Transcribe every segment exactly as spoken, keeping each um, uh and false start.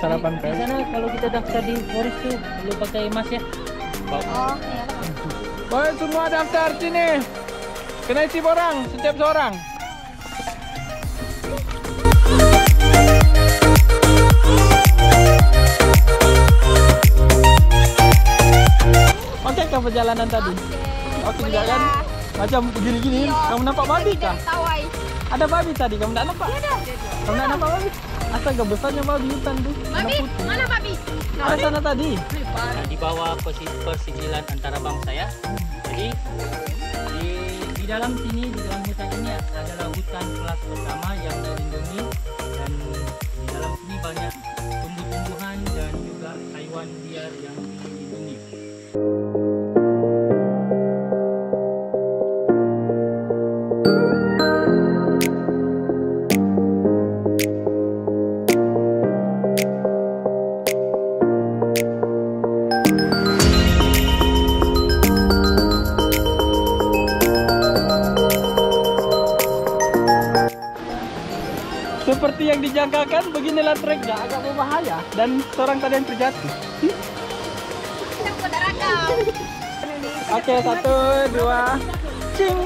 sarapan Di sana kalau kita daftar di Forest tuh perlu pakai emas ya. Oh, iya. Baik, semua daftar sini. Kena isi borang setiap seorang. Oke ke perjalanan tadi. Oke juga kan? Macam gini-gini. Kamu nampak babi kah? Ada babi tadi, kamu tidak nampak? Kamu tidak nampak babi? Astaga, besarnya babi hutan tuh. Babi? Mana babi? Ada sana tadi. Nah, di bawah persijilan antara bangsa ya. Jadi di, di dalam sini, di dalam hutan ini adalah hutan kelas pertama yang dilindungi, dan di dalam sini banyak tumbuh-tumbuhan dan juga haiwan liar yang dilindungi. Seperti yang dijangkakan, beginilah treknya, agak berbahaya dan seorang tadi yang terjatuh. Oke, satu, dua, cing.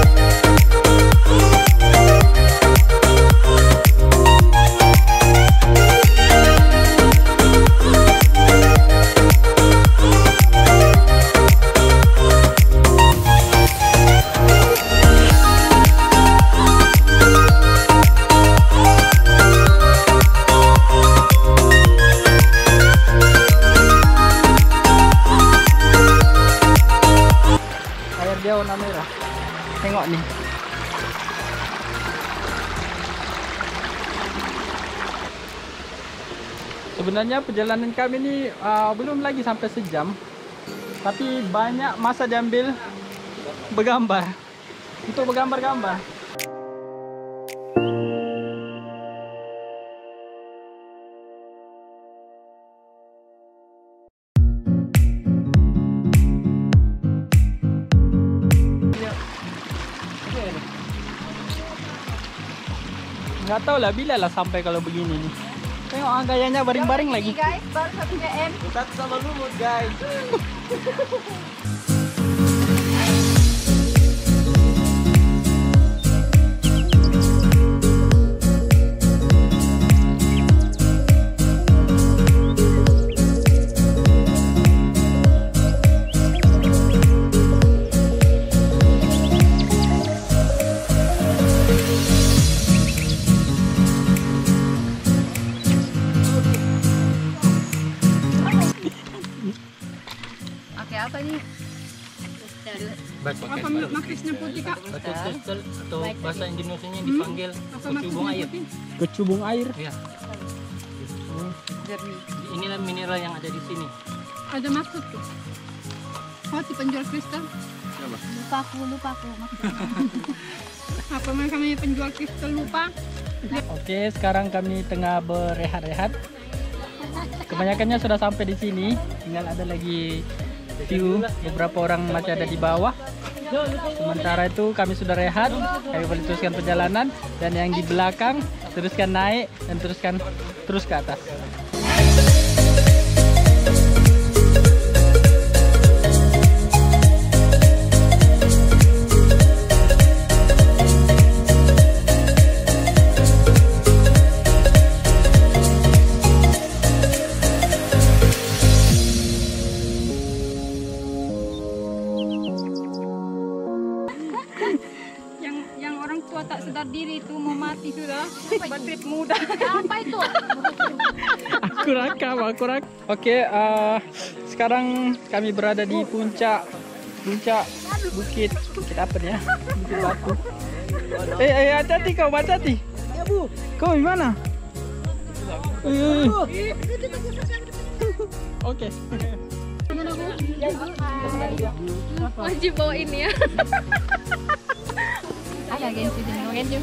Dia warna merah. Tengok nih. Sebenarnya perjalanan kami ini uh, belum lagi sampai sejam, tapi banyak masa diambil bergambar, untuk bergambar-gambar. Nggak tahu lah bila lah sampai kalau begini nih. Tengok ah, gayanya baring-baring lagi. Guys, baru satu kilometer. Kita sama lumut guys. Apa nih? Apa makrisnya putih kak? Batu kristal atau bahasa Indonesianya dipanggil kecubung air. Kecubung air. Ya. Inilah mineral yang ada di sini. Ada maksud tuh. Oh, si penjual kristal? Lupa aku, lupa aku maksudnya. Apa namanya penjual kristal lupa? Oke, sekarang kami tengah berehat-rehat. Kebanyakannya sudah sampai di sini. Tinggal ada lagi view, beberapa orang masih ada di bawah. Sementara itu kami sudah rehat, kami boleh teruskan perjalanan, dan yang di belakang teruskan naik dan teruskan terus ke atas. Tak sedar diri itu mau mati sudah. Batrip muda. Apa itu? Aku rakam, aku rakam. Oke, uh, sekarang kami berada di puncak puncak bukit bukit apa nih ya? Bukit Batu. Eh, eh, hati-hati kau, hati-hati. Ya bu. Kau di mana? Uh. Oke. Wajib bawa ini ya. Ayo gensi dulu, gensi.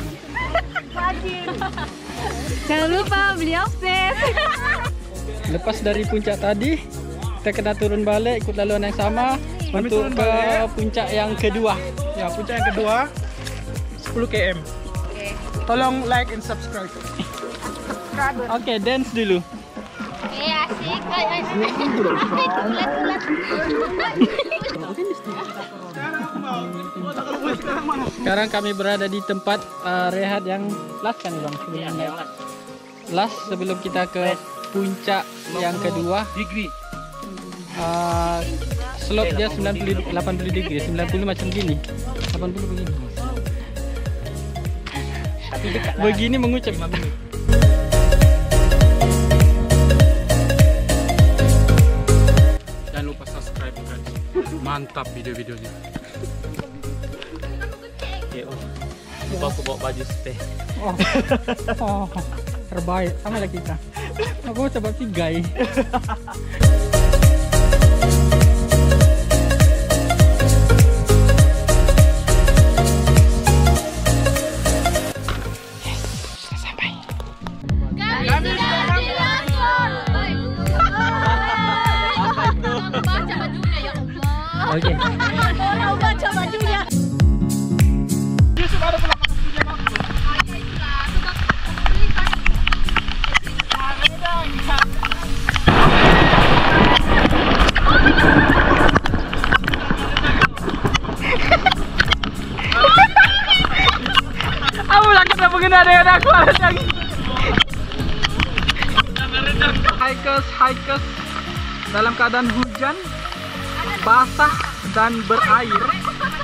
Jangan lupa beli akses. Lepas dari puncak tadi, kita kena turun balik ikut laluan yang sama. Kami untuk ke balik. Puncak yang kedua. Ya, puncak yang kedua sepuluh kilometer. Oke. Tolong like and subscribe. Oke, okay, dance dulu. Eh asik, ay asik. Ulat-ulat. Sekarang kami berada di tempat uh, rehat yang last kan bang? Iya, Sebelum yang last. last sebelum kita ke puncak yang kedua. Degree. Uh, slope dia sembilan puluh delapan puluh degree, sembilan puluh macam gini, delapan puluh begini. Tapi dekat lah. Begini mengucap. lima menit. Jangan lupa subscribe guys. Mantap video-videonya. Oke, oh. Lupa aku bawa baju stay. Oh, oh, terbaik sama lah kita. Aku coba tigai. Baca bajunya ya Allah. Oke. Orang baca bajunya. Aku lagi tak mengenal dengan aku lagi. Hikers, hikers dalam keadaan hujan, basah dan berair.